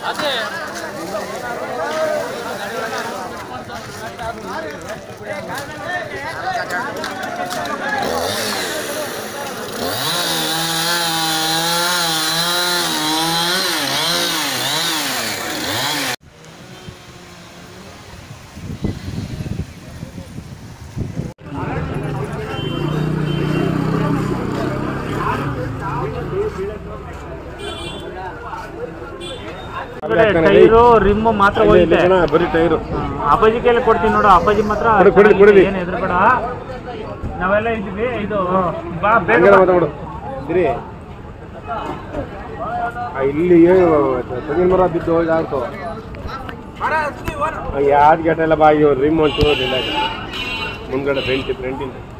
Tyre rim ಮಾತ್ರ ಬರೀ tyre ಅಪ್ಪಾಜಿ ಕೈಯಲ್ಲಿ ಕೊಡ್ತೀನಿ ನೋಡು. ಅಪ್ಪಾಜಿ ಮಾತ್ರ ಏನು ಎದುರುಬೇಡ, ನಾವೆಲ್ಲ ಇದ್ದೀವಿ. ಇದು ಬಾ ಬೇಗ ಇಲ್ಲಿ ತೆಂಗಿನ ಮರ ಬಿದ್ದು ಹೋಗ್ತು. ಯಾವ್ದು ಗೇಟ್ ಎಲ್ಲ ಬಾಯಿ ರಿಮ್ ಒಂಚೂರು ಮುಂದ್ಗಡೆ ಫ್ರಂಟಿಂದ